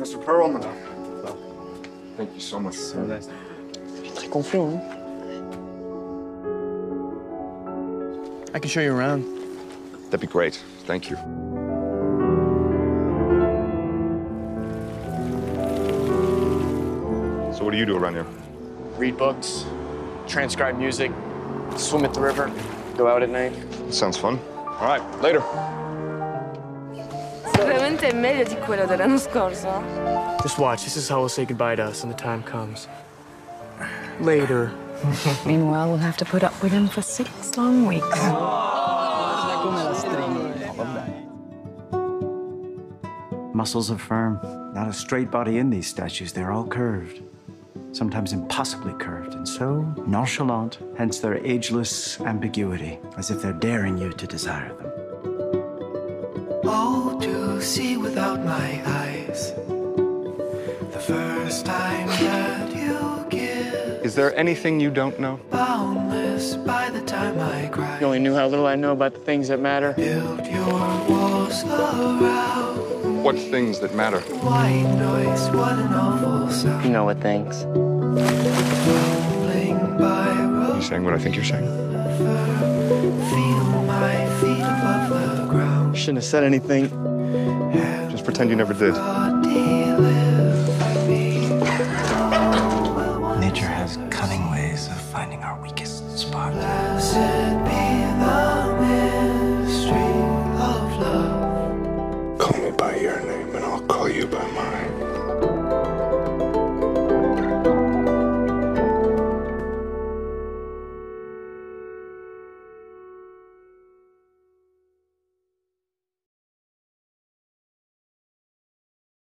Professor Perlman. So, thank you so much. Je suis très confiant, hein? I can show you around. That'd be great. Thank you. So what do you do around here? Read books, transcribe music, swim at the river, go out at night. Sounds fun. All right, later. Sicuramente è meglio di quello dell'anno scorso. Just watch. This is how we'll say goodbye to us when the time comes. Later. Meanwhile, we'll have to put up with him for 6 long weeks. Muscles are firm. Not a straight body in these statues. They're all curved. Sometimes impossibly curved, and so nonchalant, hence their ageless ambiguity, as if they're daring you to desire them. Oh, to see without my eyes, the first time that you give. Is there anything you don't know? Boundless by the time I cry. You only knew how little I know about the things that matter. Build your walls around. What things that matter? White noise, what an awful sound. You know what things. Tumbling by Are you saying what I think you're saying? feel my feet above the ground. Shouldn't have said anything. Just pretend you never did. Nature has cunning ways of finding our weakest spot. Blessed be